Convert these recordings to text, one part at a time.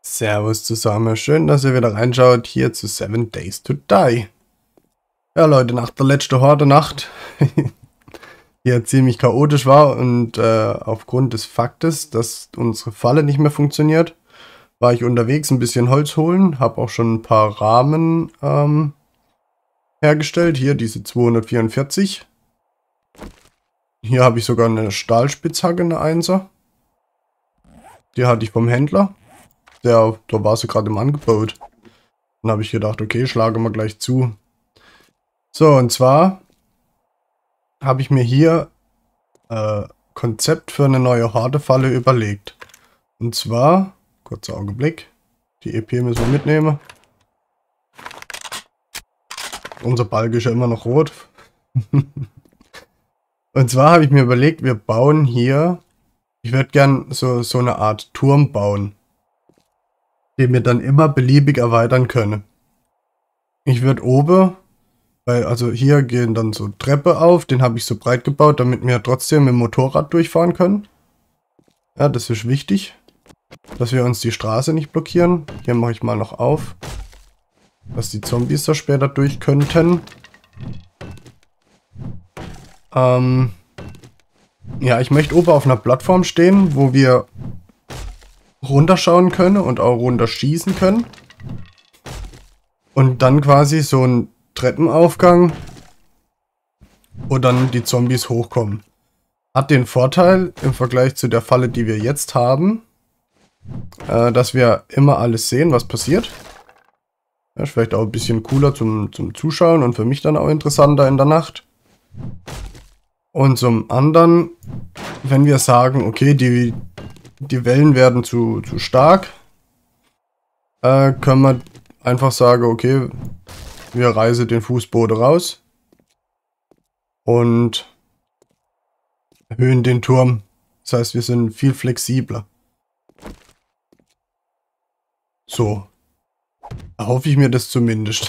Servus zusammen, schön, dass ihr wieder reinschaut hier zu 7 Days to Die. Ja Leute, nach der letzten Horde-Nacht, die ja ziemlich chaotisch war und aufgrund des Faktes, dass unsere Falle nicht mehr funktioniert, war ich unterwegs ein bisschen Holz holen, habe auch schon ein paar Rahmen hergestellt, hier diese 244. Hier habe ich sogar eine Stahlspitzhacke, eine 1er. Die hatte ich vom Händler. Da war sie gerade im Angebot. Dann habe ich gedacht, okay, schlage mal gleich zu. So, und zwar habe ich mir hier Konzept für eine neue Horde-Falle überlegt. Und zwar, kurzer Augenblick, die EP müssen wir mitnehmen. Unser Balk ist ja immer noch rot. Und zwar habe ich mir überlegt, wir bauen hier, ich würde gern so eine Art Turm bauen, den wir dann immer beliebig erweitern können. Ich würde oben, also hier gehen dann so Treppe auf, den habe ich so breit gebaut, damit wir trotzdem mit dem Motorrad durchfahren können. Ja, das ist wichtig, dass wir uns die Straße nicht blockieren. Hier mache ich mal noch auf, dass die Zombies da später durch könnten. Ja, ich möchte oben auf einer Plattform stehen, wo wir runterschauen können und auch runterschießen können. Und dann quasi so ein Treppenaufgang, wo dann die Zombies hochkommen. Hat den Vorteil im Vergleich zu der Falle, die wir jetzt haben, dass wir immer alles sehen, was passiert. Ja, ist vielleicht auch ein bisschen cooler zum Zuschauen und für mich dann auch interessanter in der Nacht. Und zum anderen, wenn wir sagen, okay, die Wellen werden zu stark, können wir einfach sagen, okay, wir reißen den Fußboden raus und erhöhen den Turm. Das heißt, wir sind viel flexibler. So. Erhoffe ich mir das zumindest.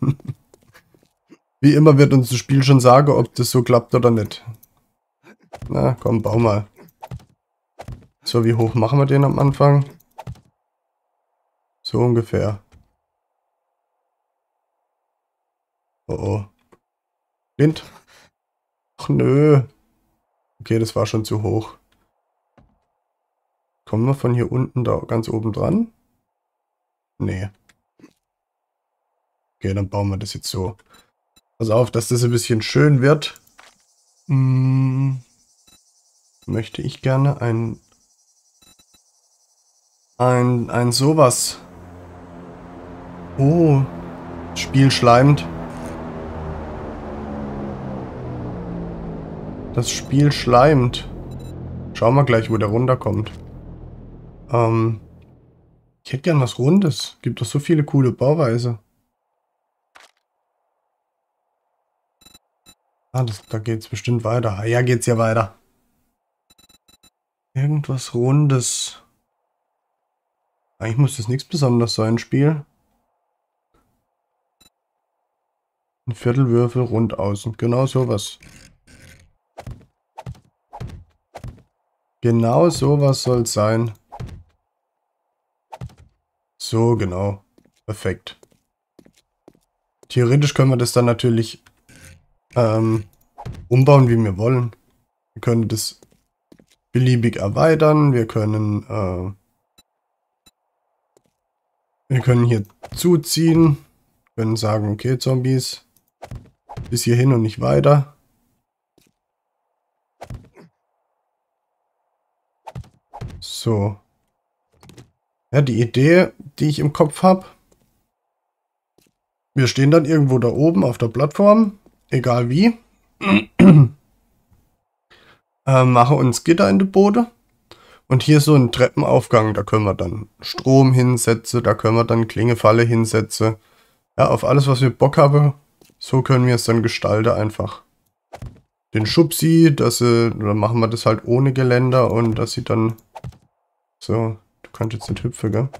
Wie immer wird uns das Spiel schon sagen, ob das so klappt oder nicht. Na, komm, bau mal. So, wie hoch machen wir den am Anfang? So ungefähr. Oh oh. Wind. Ach nö. Okay, das war schon zu hoch. Kommen wir von hier unten da ganz oben dran? Nee. Okay, dann bauen wir das jetzt so. Pass auf, dass das ein bisschen schön wird. Möchte ich gerne ein sowas. Oh, das Spiel schleimt. Das Spiel schleimt. Schauen wir gleich, wo der runterkommt. Ich hätte gern was Rundes. Gibt doch so viele coole Bauweise. Ah, da geht's bestimmt weiter. Ah, ja, geht's ja weiter. Irgendwas Rundes. Eigentlich muss das nichts Besonderes sein, Spiel. Ein Viertelwürfel rund außen. Genau sowas. Genau sowas soll es sein. So, genau. Perfekt. Theoretisch können wir das dann natürlich umbauen, wie wir wollen. Wir können das beliebig erweitern. Wir können hier zuziehen. Wir können sagen, okay, Zombies, bis hierhin und nicht weiter. So. Ja, die Idee, die ich im Kopf habe. Wir stehen dann irgendwo da oben auf der Plattform, egal wie. Mache uns Gitter in die Boote. Und hier so ein Treppenaufgang, da können wir dann Strom hinsetzen, da können wir dann Klingefalle hinsetzen. Ja, auf alles, was wir Bock haben, so können wir es dann gestalten einfach. Den Schubsi, dann machen wir das halt ohne Geländer und dass sie dann so, du kannst jetzt nicht hüpfen, gell?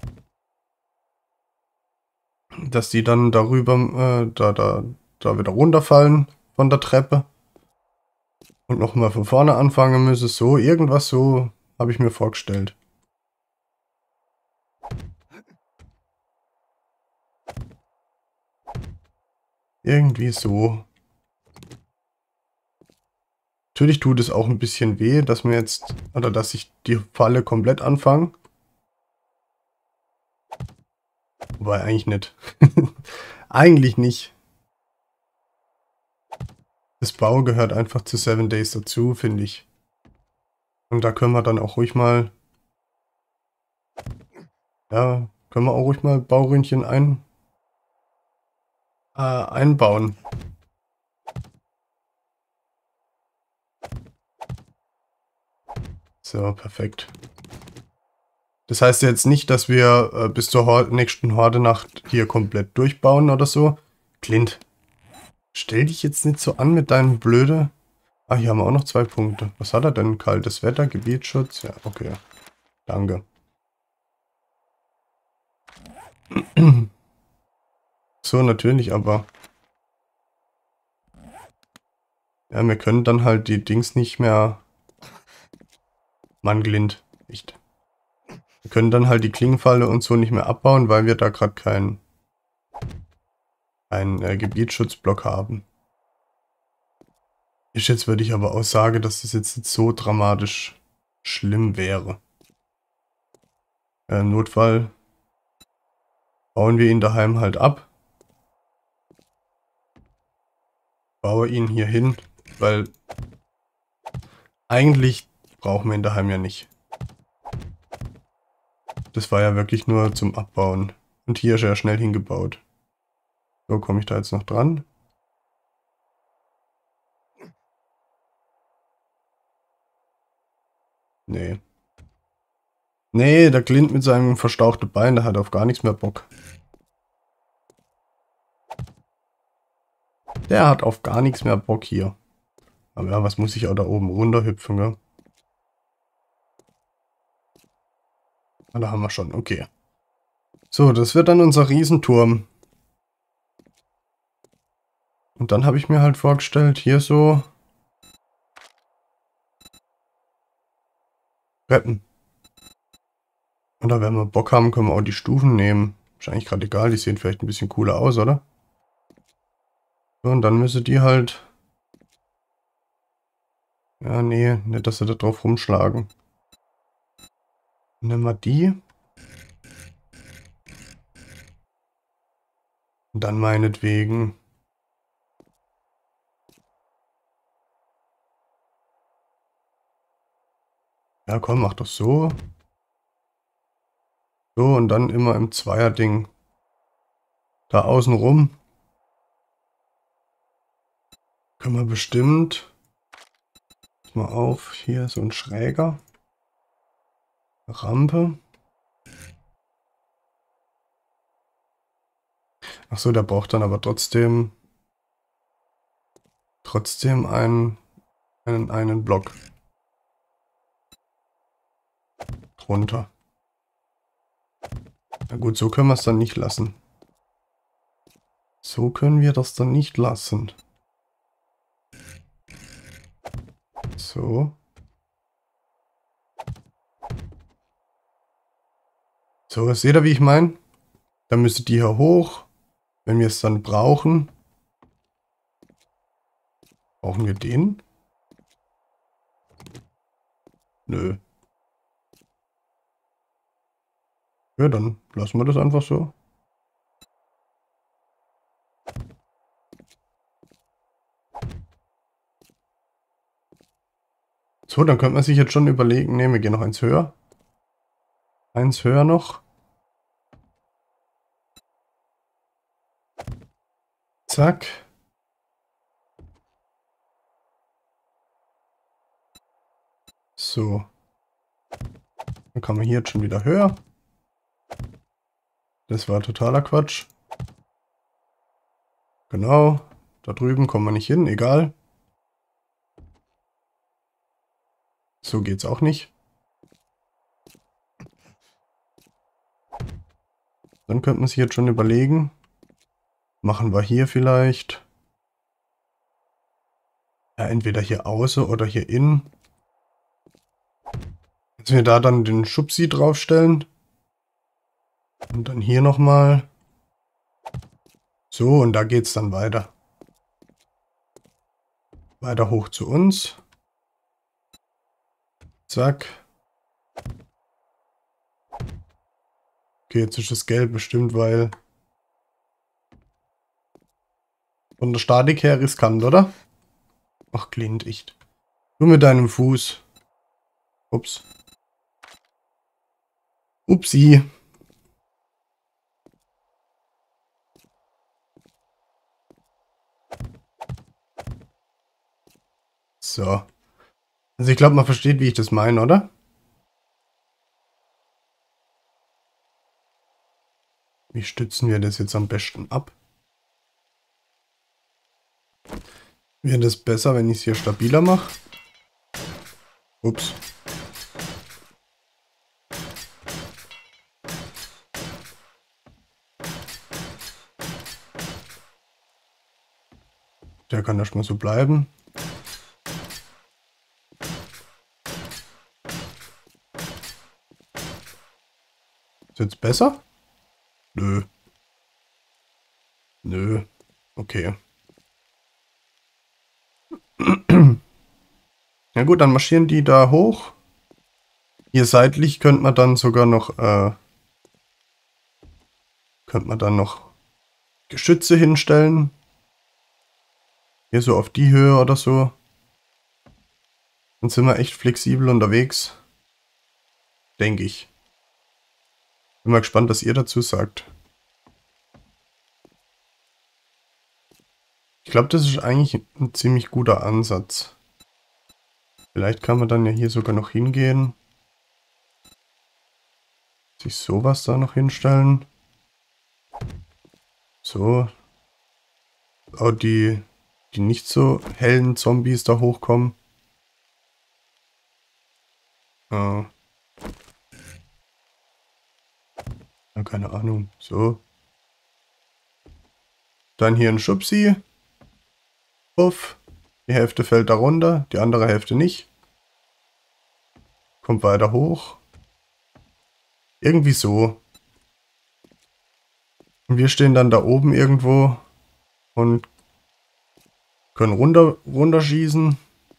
Dass die dann darüber, da wieder runterfallen von der Treppe. Und nochmal von vorne anfangen müssen. So, irgendwas so habe ich mir vorgestellt. Irgendwie so. Natürlich tut es auch ein bisschen weh, dass wir jetzt, oder dass ich die Falle komplett anfange. Wobei eigentlich nicht. Eigentlich nicht. Das Bau gehört einfach zu 7 Days dazu, finde ich. Und da können wir dann auch ruhig mal, ja, können wir auch ruhig mal Baurühnchen einbauen. So, perfekt. Das heißt jetzt nicht, dass wir bis zur nächsten Horde-Nacht hier komplett durchbauen oder so. Clint, stell dich jetzt nicht so an mit deinem blöde... Ah, hier haben wir auch noch 2 Punkte. Was hat er denn? Kaltes Wetter, Gebietsschutz? Ja, okay. Danke. So, natürlich, aber... Ja, wir können dann halt die Dings nicht mehr... Mann, Clint. Echt. Wir können dann halt die Klingenfalle und so nicht mehr abbauen, weil wir da gerade keinen Gebietsschutzblock haben. Jetzt würde ich aber auch sagen, dass das jetzt nicht so dramatisch schlimm wäre. Im Notfall bauen wir ihn daheim halt ab. Baue ihn hier hin, weil eigentlich brauchen wir ihn daheim ja nicht. Das war ja wirklich nur zum Abbauen. Und hier ist er schnell hingebaut. So, komme ich da jetzt noch dran? Nee. Nee, der Clint mit seinem verstauchten Bein, der hat auf gar nichts mehr Bock. Der hat auf gar nichts mehr Bock hier. Aber ja, was muss ich auch da oben runterhüpfen, gell? Ah, da haben wir schon, okay. So, das wird dann unser Riesenturm. Und dann habe ich mir halt vorgestellt, hier so... Treppen. Und da, wenn wir Bock haben, können wir auch die Stufen nehmen. Ist eigentlich gerade egal, die sehen vielleicht ein bisschen cooler aus, oder? So, und dann müssen die halt... Ja, nee, nicht, dass sie da drauf rumschlagen. Nehmen wir die. Und dann meinetwegen... Ja, komm, mach doch so. So, und dann immer im Zweierding. Da außen rum. Können wir bestimmt... Pass mal auf, hier so ein schräger. Rampe. Achso, der braucht dann aber trotzdem einen Block drunter. Na gut, so können wir es dann nicht lassen. So können wir das dann nicht lassen. So. So, seht ihr, wie ich meine? Dann müsste die hier hoch. Wenn wir es dann brauchen. Brauchen wir den? Nö. Ja, dann lassen wir das einfach so. So, dann könnte man sich jetzt schon überlegen, ne, wir gehen noch eins höher. Eins höher noch. Zack. So. Dann kann man hier jetzt schon wieder höher. Das war totaler Quatsch. Genau. Da drüben kommen wir nicht hin, egal. So geht's auch nicht. Dann könnte man sich jetzt schon überlegen. Machen wir hier vielleicht. Ja, entweder hier außen oder hier innen. Dass wir da dann den Schubsi draufstellen. Und dann hier nochmal. So, und da geht's dann weiter. Weiter hoch zu uns. Zack. Okay, jetzt ist das Gelb bestimmt, weil von der Statik her riskant, oder? Ach, Clint, echt. Nur mit deinem Fuß. Ups. Upsi. So. Also ich glaube, man versteht, wie ich das meine, oder? Wie stützen wir das jetzt am besten ab? Wäre das besser, wenn ich es hier stabiler mache? Ups. Der kann erstmal so bleiben. Ist jetzt besser? Nö. Nö. Okay. Ja gut, dann marschieren die da hoch. Hier seitlich könnte man dann sogar noch, Geschütze hinstellen. Hier so auf die Höhe oder so. Dann sind wir echt flexibel unterwegs. Denke ich. Bin mal gespannt, was ihr dazu sagt. Ich glaube, das ist eigentlich ein ziemlich guter Ansatz. Vielleicht kann man dann ja hier sogar noch hingehen. Sich sowas da noch hinstellen. So. Auch die nicht so hellen Zombies da hochkommen. Ja, keine Ahnung. So. Dann hier ein Schubsi. Puff. Die Hälfte fällt da runter, die andere Hälfte nicht. Kommt weiter hoch. Irgendwie so. Und wir stehen dann da oben irgendwo und können runterschießen.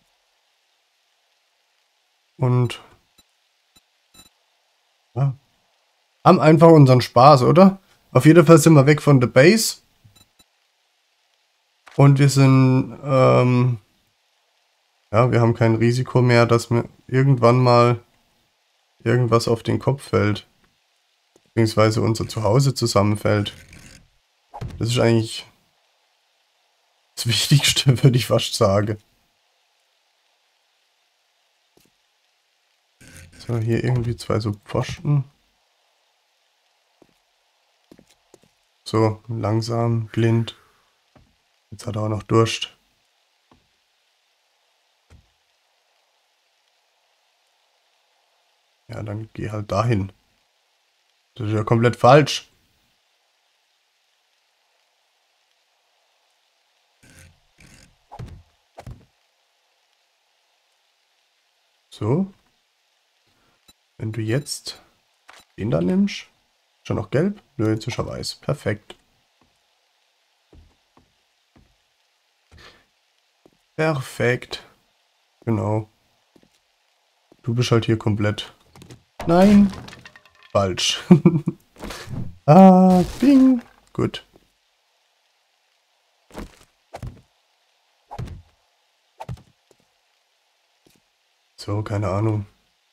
Und ja, haben einfach unseren Spaß, oder? Auf jeden Fall sind wir weg von der Base. Und wir sind, ja, wir haben kein Risiko mehr, dass mir irgendwann mal irgendwas auf den Kopf fällt. Beziehungsweise unser Zuhause zusammenfällt. Das ist eigentlich das Wichtigste, würde ich fast sagen. So, hier irgendwie zwei so Pfosten. So, langsam, blind. Jetzt hat er auch noch Durst. Ja, dann geh halt dahin. Das ist ja komplett falsch. So. Wenn du jetzt den da nimmst. Schon noch gelb? Nö, jetzt ist er weiß. Perfekt. Perfekt. Genau. Du bist halt hier komplett. Nein. Falsch. Ah, bing. Gut. So, keine Ahnung.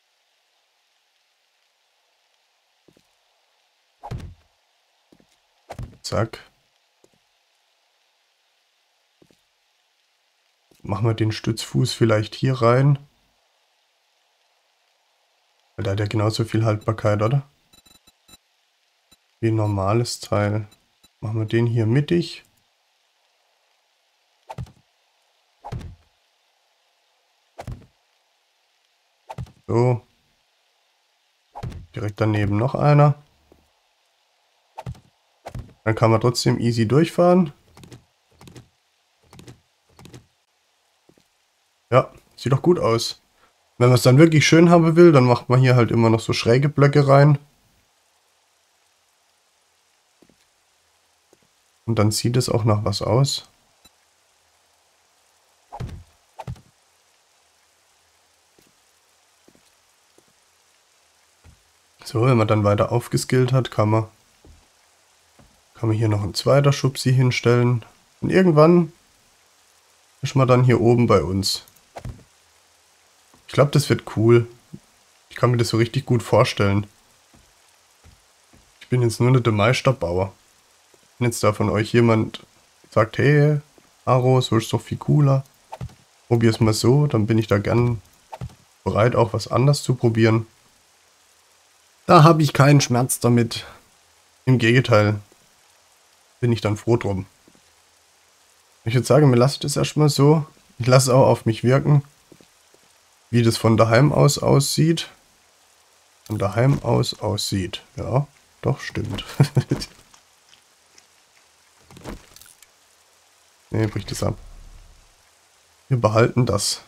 Zack. Machen wir den Stützfuß vielleicht hier rein. Weil da hat ja genauso viel Haltbarkeit, oder? Wie ein normales Teil. Machen wir den hier mittig. So. Direkt daneben noch einer. Dann kann man trotzdem easy durchfahren. Ja, sieht doch gut aus. Wenn man es dann wirklich schön haben will, dann macht man hier halt immer noch so schräge Blöcke rein. Und dann sieht es auch nach was aus. So, wenn man dann weiter aufgeskillt hat, kann man hier noch ein zweiter Schubsi hinstellen. Und irgendwann ist man dann hier oben bei uns. Ich glaube, das wird cool. Ich kann mir das so richtig gut vorstellen. Ich bin jetzt nur nicht der Meisterbauer. Wenn jetzt da von euch jemand sagt, hey, Aro, so ist doch viel cooler. Probier's mal so, dann bin ich da gern bereit, auch was anderes zu probieren. Da habe ich keinen Schmerz damit. Im Gegenteil, bin ich dann froh drum. Ich würde sagen, mir lasst es erstmal so. Ich lasse auch auf mich wirken, wie das von daheim aus aussieht. Von daheim aus aussieht. Ja, doch, stimmt. Ne, bricht es ab. Wir behalten das.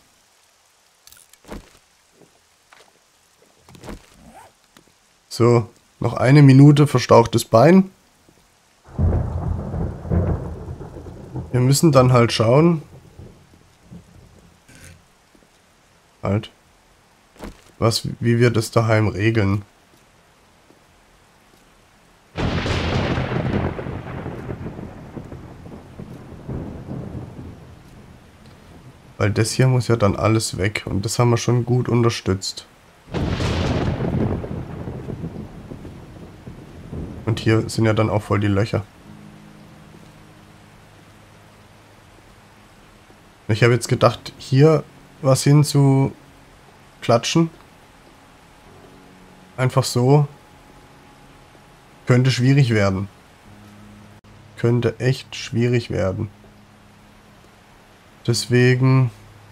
So, noch eine Minute verstauchtes Bein. Wir müssen dann halt schauen. Wie wir das daheim regeln. Weil das hier muss ja dann alles weg. Und das haben wir schon gut unterstützt. Und hier sind ja dann auch voll die Löcher. Ich habe jetzt gedacht, hier was hin zu klatschen. Einfach so. Könnte schwierig werden. Könnte echt schwierig werden. Deswegen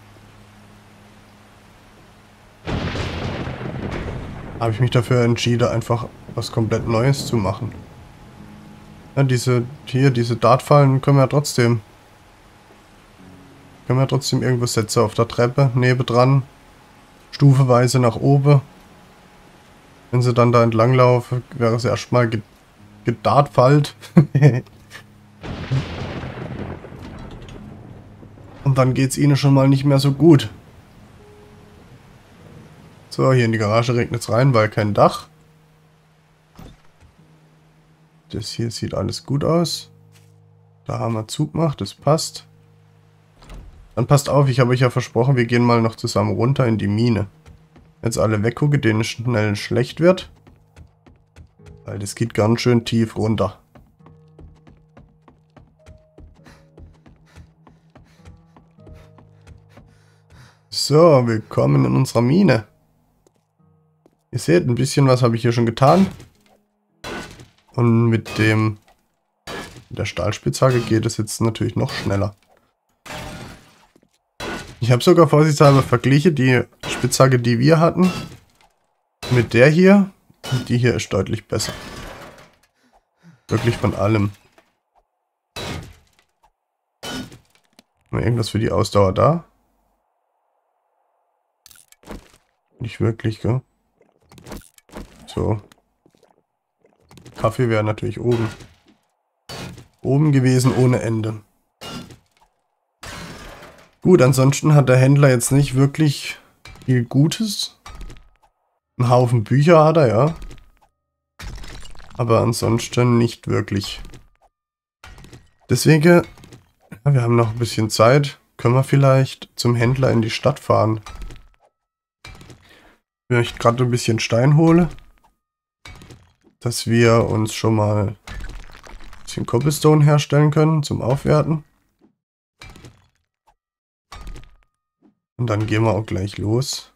habe ich mich dafür entschieden, einfach was komplett Neues zu machen. Ja, diese Dartfallen können wir ja trotzdem. Können wir trotzdem irgendwo setzen auf der Treppe, nebendran. Stufeweise nach oben. Wenn sie dann da entlang laufen, wäre es erstmal gedartfallt. Und dann geht es ihnen schon mal nicht mehr so gut. So, hier in die Garage regnet es rein, weil kein Dach. Das hier sieht alles gut aus. Da haben wir zugemacht, das passt. Dann passt auf, ich habe euch ja versprochen, wir gehen mal noch zusammen runter in die Mine. Jetzt alle weggucken, denen es schnell schlecht wird. Weil das geht ganz schön tief runter. So, willkommen in unserer Mine. Ihr seht, ein bisschen was habe ich hier schon getan. Und mit der Stahlspitzhacke geht es jetzt natürlich noch schneller. Ich habe sogar vorsichtshalber verglichen, die Spitzhacke, die wir hatten, mit der hier. Und die hier ist deutlich besser. Wirklich von allem. Haben wir irgendwas für die Ausdauer da? Nicht wirklich, gell? So. Kaffee wäre natürlich oben. Oben gewesen ohne Ende. Gut, ansonsten hat der Händler jetzt nicht wirklich viel Gutes. Ein Haufen Bücher hat er, ja. Aber ansonsten nicht wirklich. Deswegen, ja, wir haben noch ein bisschen Zeit. Können wir vielleicht zum Händler in die Stadt fahren. Ich möchte gerade ein bisschen Stein holen. Dass wir uns schon mal ein bisschen Cobblestone herstellen können zum Aufwerten. Und dann gehen wir auch gleich los.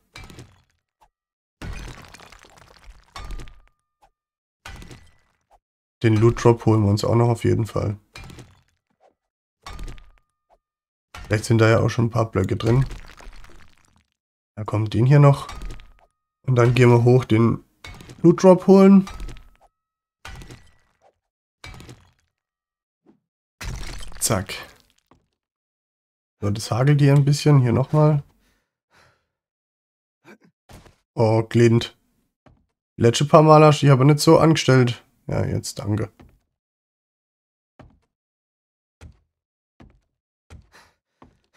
Den Loot Drop holen wir uns auch noch auf jeden Fall. Vielleicht sind da ja auch schon ein paar Blöcke drin. Da kommt den hier noch. Und dann gehen wir hoch den Loot Drop holen. Zack. So, das hagelt hier ein bisschen. Hier nochmal. Oh, Clint. Letzte paar Mal hast du dich aber nicht so angestellt. Ja, jetzt danke.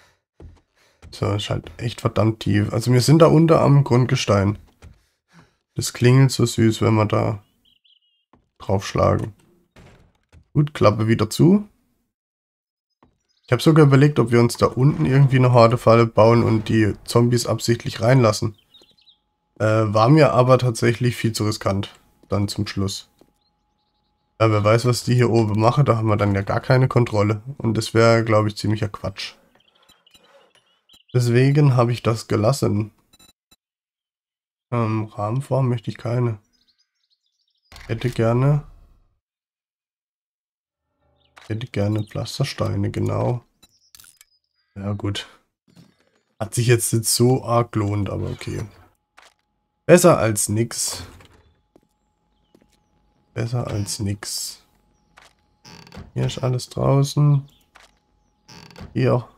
So, ist halt echt verdammt tief. Also wir sind da unter am Grundgestein. Das klingelt so süß, wenn wir da draufschlagen. Gut, Klappe wieder zu. Ich habe sogar überlegt, ob wir uns da unten irgendwie eine Hordefalle bauen und die Zombies absichtlich reinlassen. War mir aber tatsächlich viel zu riskant. Dann zum Schluss. Ja, wer weiß, was die hier oben machen, da haben wir dann ja gar keine Kontrolle. Und das wäre, glaube ich, ziemlicher Quatsch. Deswegen habe ich das gelassen. Rahmenform möchte ich keine. Hätte gerne Pflastersteine, genau. Ja gut. Hat sich jetzt nicht so arg gelohnt, aber okay. Besser als nix. Besser als nix. Hier ist alles draußen. Hier.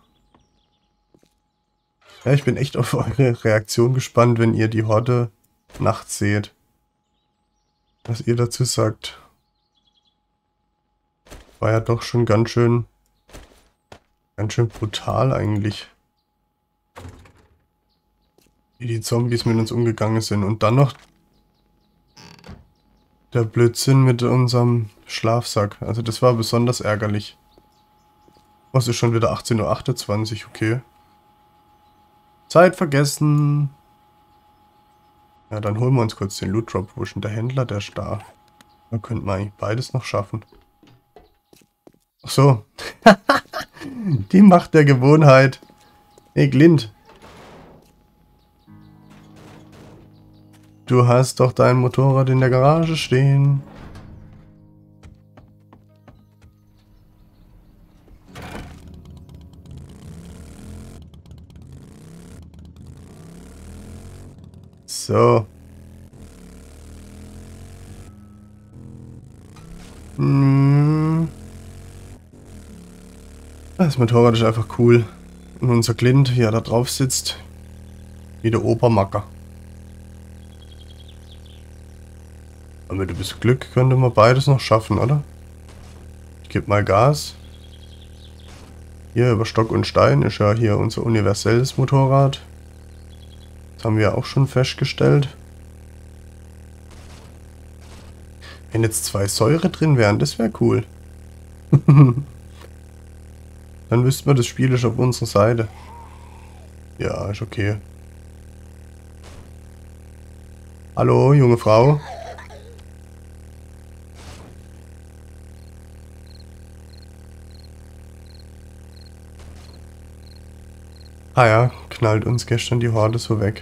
Ja, ich bin echt auf eure Reaktion gespannt, wenn ihr die Horde nachts seht. Was ihr dazu sagt. War ja doch schon ganz schön brutal eigentlich. Wie die Zombies mit uns umgegangen sind. Und dann noch der Blödsinn mit unserem Schlafsack. Also das war besonders ärgerlich. Oh, es ist schon wieder 18:28 Uhr, okay. Zeit vergessen. Ja, dann holen wir uns kurz den Loot Drop. Wo ist denn der Händler? Der ist da. Da könnten wir eigentlich beides noch schaffen. Ach so. Die Macht der Gewohnheit. Hey, Glint. Du hast doch dein Motorrad in der Garage stehen. So. Das Motorrad ist einfach cool. Und unser Glint, wie er da drauf sitzt, wie der Obermacker. Aber mit ein bisschen Glück könnte man beides noch schaffen, oder? Ich gebe mal Gas. Hier über Stock und Stein ist ja hier unser universelles Motorrad. Das haben wir ja auch schon festgestellt. Wenn jetzt 2 Säure drin wären, das wäre cool. Dann wüssten wir, das Spiel ist auf unserer Seite. Ja, ist okay. Hallo, junge Frau. Ah ja, knallt uns gestern die Horde so weg.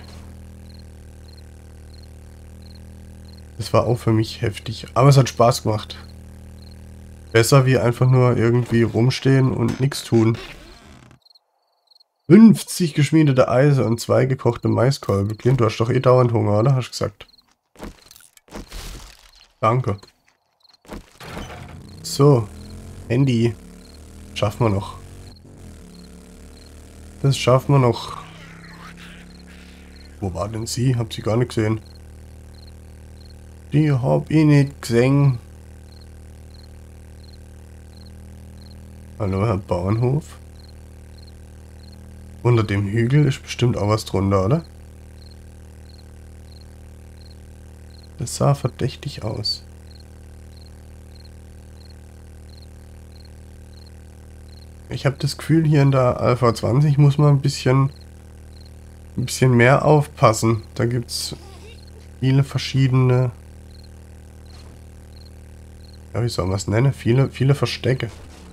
Das war auch für mich heftig. Aber es hat Spaß gemacht. Besser wie einfach nur irgendwie rumstehen und nichts tun. 50 geschmiedete Eise und 2 gekochte Maiskolbe. Clint, du hast doch eh dauernd Hunger, oder? Hast du gesagt. Danke. So. Handy. Schaffen wir noch. Das schaffen wir noch. Wo war denn sie? Hab sie gar nicht gesehen. Die hab ich nicht gesehen. Hallo, Herr Bauernhof. Unter dem Hügel ist bestimmt auch was drunter, oder? Das sah verdächtig aus. Ich habe das Gefühl, hier in der Alpha 20 muss man ein bisschen mehr aufpassen. Da gibt es viele verschiedene... Ja, wie soll man es nennen? Viele Verstecke.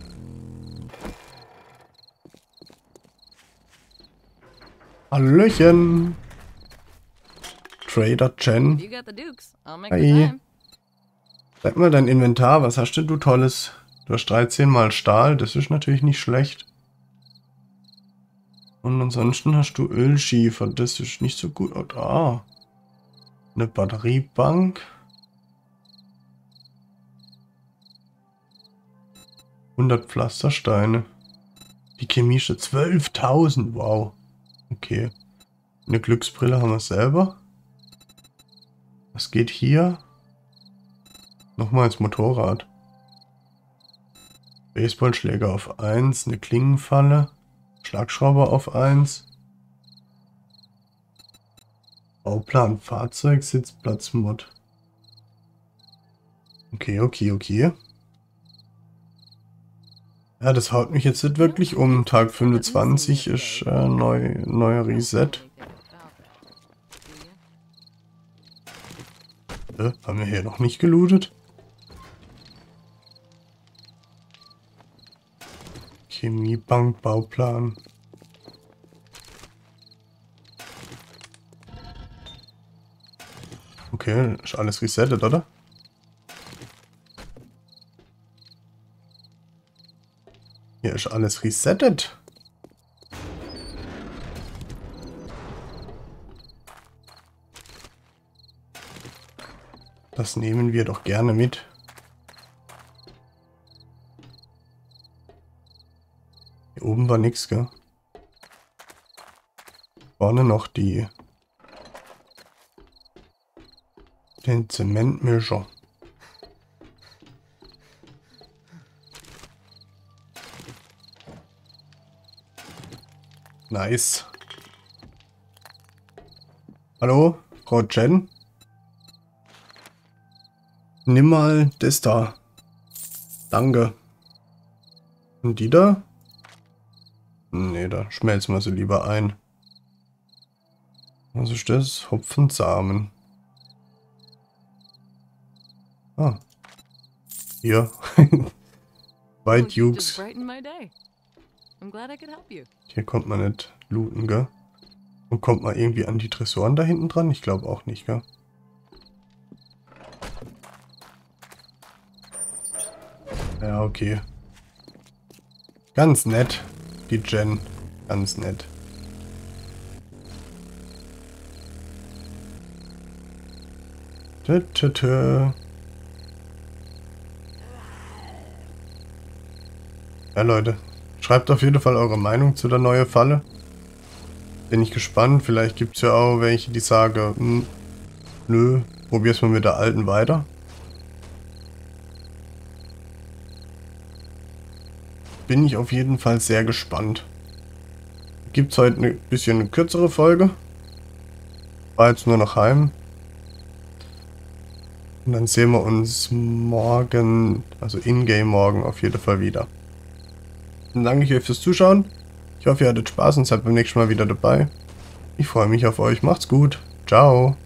Hallöchen! Trader Jen. Hi. Zeig mal dein Inventar. Was hast denn du Tolles? Du hast 13 mal Stahl. Das ist natürlich nicht schlecht. Und ansonsten hast du Ölschiefer. Das ist nicht so gut. Oh, da. Eine Batteriebank. 100 Pflastersteine. Die chemische 12.000. Wow. Okay. Eine Glücksbrille haben wir selber. Was geht hier? Nochmal ins Motorrad. Baseballschläger auf 1. Eine Klingenfalle. Schlagschrauber auf 1. Bauplan, Fahrzeug, Sitzplatz, Mod. Okay. Ja, das haut mich jetzt nicht wirklich um. Tag 25 ist neuer Reset. Haben wir hier noch nicht gelootet? Chemiebank, Bauplan. Okay, ist alles resettet, oder? Hier ist alles resettet. Das nehmen wir doch gerne mit. Hier oben war nichts, gell? Vorne noch den Zementmischer. Nice. Hallo, Frau Jen? Nimm mal das da. Danke. Und die da? Nee, da schmelzen wir sie lieber ein. Was ist das? Hopfensamen. Ah. Hier. Bei Dukes. Hier kommt man nicht looten, gell? Und kommt man irgendwie an die Tresoren da hinten dran? Ich glaube auch nicht, gell? Ja, okay. Ganz nett, die Jen. Ganz nett. Ja, Leute. Schreibt auf jeden Fall eure Meinung zu der neuen Falle. Bin ich gespannt. Vielleicht gibt es ja auch welche, die sagen, nö, probier's mal mit der alten weiter. Bin ich auf jeden Fall sehr gespannt. Gibt es heute ein bisschen eine kürzere Folge. War jetzt nur noch heim. Und dann sehen wir uns morgen, also in-game morgen auf jeden Fall wieder. Dann danke ich euch fürs Zuschauen. Ich hoffe, ihr hattet Spaß und seid beim nächsten Mal wieder dabei. Ich freue mich auf euch. Macht's gut. Ciao.